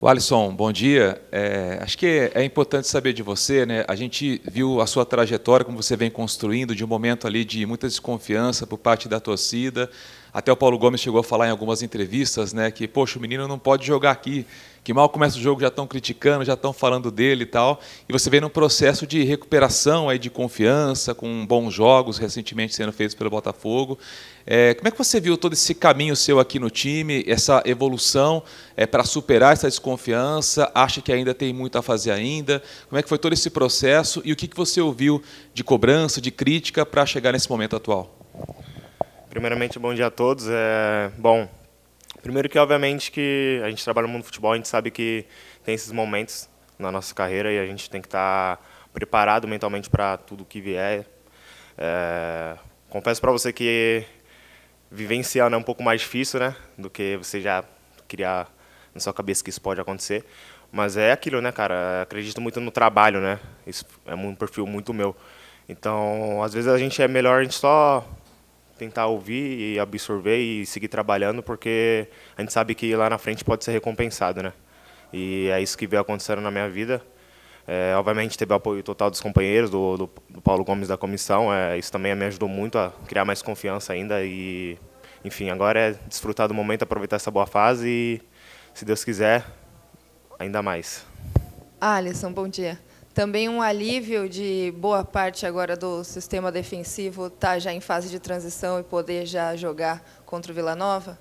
Alisson, bom dia. Acho que é importante saber de você, né? A gente viu a sua trajetória, como você vem construindo, de um momento ali de muita desconfiança por parte da torcida. Até o Paulo Gomes chegou a falar em algumas entrevistas, né, que, poxa, o menino não pode jogar aqui, que mal começa o jogo já estão criticando, já estão falando dele e tal. E você vem num processo de recuperação aí de confiança, com bons jogos recentemente sendo feitos pelo Botafogo. Como é que você viu todo esse caminho seu aqui no time, essa evolução para superar essa desconfiança? Acha que ainda tem muito a fazer ainda? Como é que foi todo esse processo e o que você ouviu de cobrança, de crítica para chegar nesse momento atual? Primeiramente, bom dia a todos. Bom, primeiro que obviamente que a gente trabalha no mundo do futebol, a gente sabe que tem esses momentos na nossa carreira e a gente tem que estar preparado mentalmente para tudo que vier. Confesso para você que vivenciando é um pouco mais difícil, né, do que você já criar na sua cabeça que isso pode acontecer. Mas é aquilo, né, cara? Acredito muito no trabalho, né? Isso é um perfil muito meu. Então, às vezes é melhor a gente só tentar ouvir e absorver e seguir trabalhando, porque a gente sabe que lá na frente pode ser recompensado, né? E é isso que veio acontecendo na minha vida. Obviamente teve o apoio total dos companheiros, do Paulo Gomes da comissão. Isso também me ajudou muito a criar mais confiança ainda. E, enfim, agora é desfrutar do momento, aproveitar essa boa fase e, se Deus quiser, ainda mais. Alisson, bom dia. Também um alívio de boa parte agora do sistema defensivo estar já em fase de transição e poder já jogar contra o Vila Nova?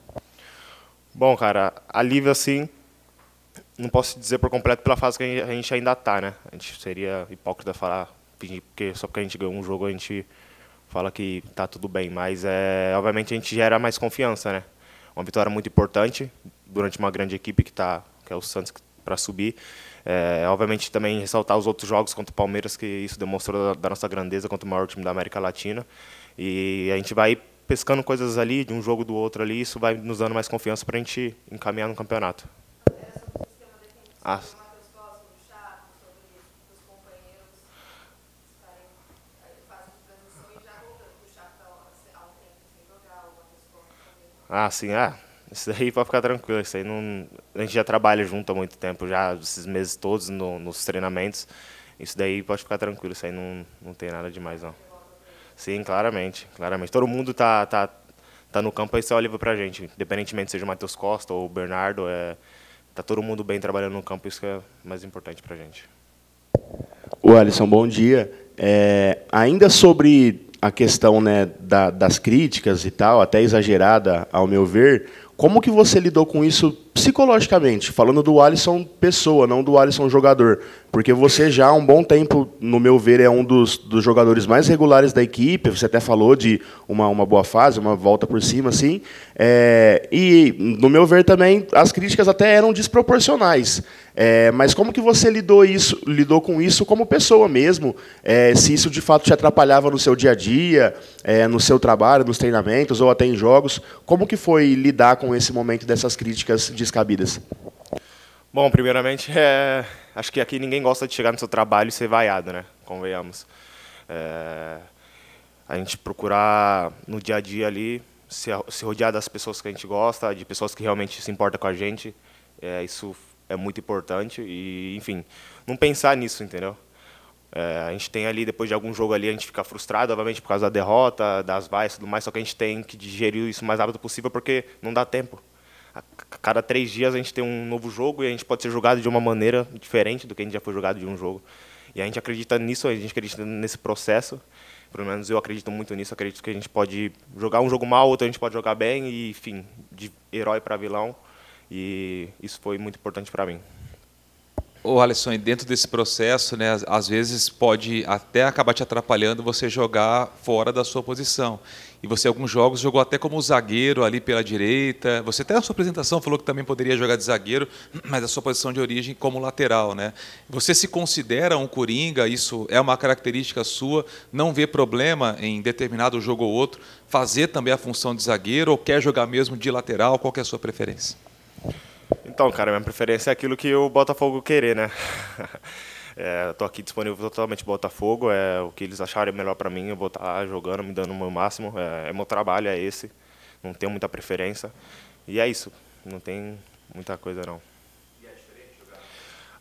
Bom, cara, alívio assim, não posso dizer por completo pela fase que a gente ainda está, né? A gente seria hipócrita falar, porque só porque a gente ganhou um jogo a gente fala que está tudo bem, mas obviamente a gente gera mais confiança, né? Uma vitória muito importante durante uma grande equipe que é o Santos para subir. Obviamente também ressaltar os outros jogos contra o Palmeiras, que isso demonstrou da nossa grandeza contra o maior time da América Latina. E a gente vai pescando coisas ali, de um jogo do outro ali, isso vai nos dando mais confiança para a gente encaminhar no campeonato. Ah. Sim, isso daí pode ficar tranquilo, isso aí não, a gente já trabalha junto há muito tempo, já esses meses todos nos treinamentos, isso daí pode ficar tranquilo, isso aí não tem nada demais não. Sim, claramente, claramente. Todo mundo tá no campo, isso é o alívio pra gente, independentemente seja o Matheus Costa ou o Bernardo, tá todo mundo bem trabalhando no campo, isso que é mais importante pra gente. O Alisson, bom dia. Ainda sobre a questão, né, das críticas e tal, até exagerada, ao meu ver, como que você lidou com isso psicologicamente? Falando do Alisson pessoa, não do Alisson jogador. Porque você já há um bom tempo, no meu ver, é um dos jogadores mais regulares da equipe. Você até falou de uma boa fase, uma volta por cima, assim. E, no meu ver, também, as críticas até eram desproporcionais. Mas como que você lidou com isso como pessoa mesmo? Se isso, de fato, te atrapalhava no seu dia a dia, no seu trabalho, nos treinamentos ou até em jogos? Como que foi lidar com esse momento dessas críticas descabidas? Bom, primeiramente, acho que aqui ninguém gosta de chegar no seu trabalho e ser vaiado, né? Convenhamos. A gente procurar, no dia a dia ali, se rodear das pessoas que a gente gosta, de pessoas que realmente se importam com a gente. Isso é muito importante e, enfim, não pensar nisso, entendeu? A gente tem ali, depois de algum jogo ali, a gente fica frustrado, obviamente, por causa da derrota, das vaias e tudo mais, só que a gente tem que digerir isso o mais rápido possível porque não dá tempo. A cada 3 dias a gente tem um novo jogo e a gente pode ser jogado de uma maneira diferente do que a gente já foi jogado de um jogo. E a gente acredita nisso, a gente acredita nesse processo. Pelo menos eu acredito muito nisso, acredito que a gente pode jogar um jogo mal, outro a gente pode jogar bem, e, enfim, de herói para vilão. E isso foi muito importante para mim. Ô Alisson, e dentro desse processo, né, às vezes pode até acabar te atrapalhando você jogar fora da sua posição. E você, em alguns jogos, jogou até como zagueiro ali pela direita. Você até na sua apresentação falou que também poderia jogar de zagueiro, mas a sua posição de origem como lateral, né? Você se considera um coringa? Isso é uma característica sua? Não vê problema em determinado jogo ou outro fazer também a função de zagueiro ou quer jogar mesmo de lateral? Qual que é a sua preferência? Então, cara, minha preferência é aquilo que o Botafogo querer, né? Estou aqui disponível totalmente Botafogo, o que eles acharem melhor para mim, eu vou estar lá jogando, me dando o meu máximo, meu trabalho é esse, não tenho muita preferência, e é isso, não tem muita coisa não. E é diferente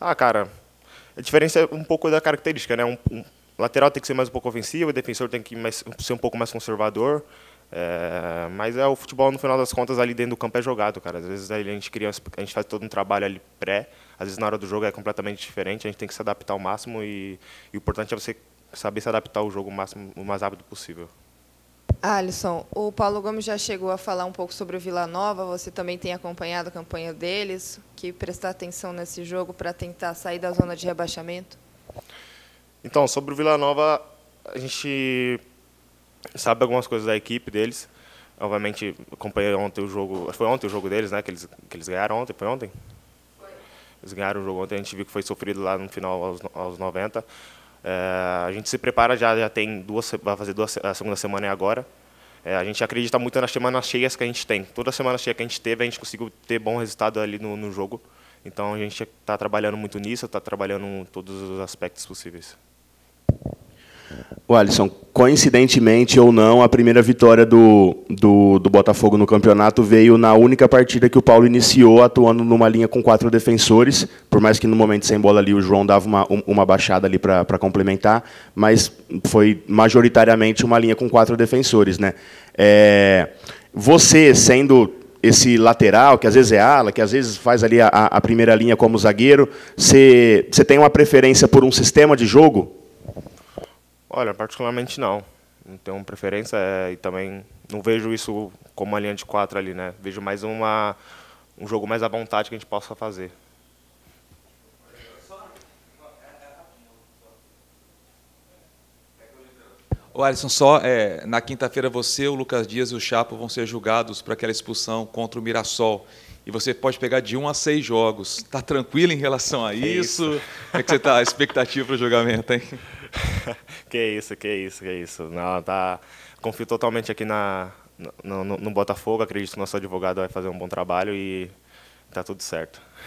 Ah, cara, a diferença é um pouco da característica, né? Um lateral tem que ser mais um pouco ofensivo, o defensor tem que ser um pouco mais conservador. Mas o futebol, no final das contas, ali dentro do campo é jogado, cara. Às vezes a gente faz todo um trabalho ali pré, às vezes na hora do jogo é completamente diferente, a gente tem que se adaptar ao máximo e o importante é você saber se adaptar ao jogo o mais rápido possível. Alisson, o Paulo Gomes já chegou a falar um pouco sobre o Vila Nova, você também tem acompanhado a campanha deles, que prestar atenção nesse jogo para tentar sair da zona de rebaixamento? Então, sobre o Vila Nova, a gente sabe algumas coisas da equipe deles. Obviamente, acompanhei ontem o jogo, foi ontem o jogo deles, né, que eles ganharam ontem, foi ontem? Foi. Eles ganharam o jogo ontem, a gente viu que foi sofrido lá no final aos 90. A gente se prepara, já tem vai fazer a segunda semana é agora. A gente acredita muito nas semanas cheias que a gente tem. Toda semana cheia que a gente teve, a gente conseguiu ter bom resultado ali no jogo. Então a gente está trabalhando muito nisso, está trabalhando em todos os aspectos possíveis. O Alisson, coincidentemente ou não, a primeira vitória do Botafogo no campeonato veio na única partida que o Paulo iniciou atuando numa linha com 4 defensores, por mais que no momento sem bola ali o João dava uma baixada ali para complementar, mas foi majoritariamente uma linha com 4 defensores, né? Você, sendo esse lateral, que às vezes é ala, que às vezes faz ali a primeira linha como zagueiro, você tem uma preferência por um sistema de jogo? Olha, particularmente não. Não tenho preferência e também não vejo isso como uma linha de 4 ali, né? Vejo mais um jogo mais à vontade que a gente possa fazer. O Alisson, na quinta-feira você, o Lucas Dias e o Chapo vão ser julgados por aquela expulsão contra o Mirassol. E você pode pegar de 1 a 6 jogos. Está tranquilo em relação a isso? Como é que você está? A expectativa para o julgamento, hein? Que isso. Não, confio totalmente aqui no Botafogo. Acredito que o nosso advogado vai fazer um bom trabalho e está tudo certo.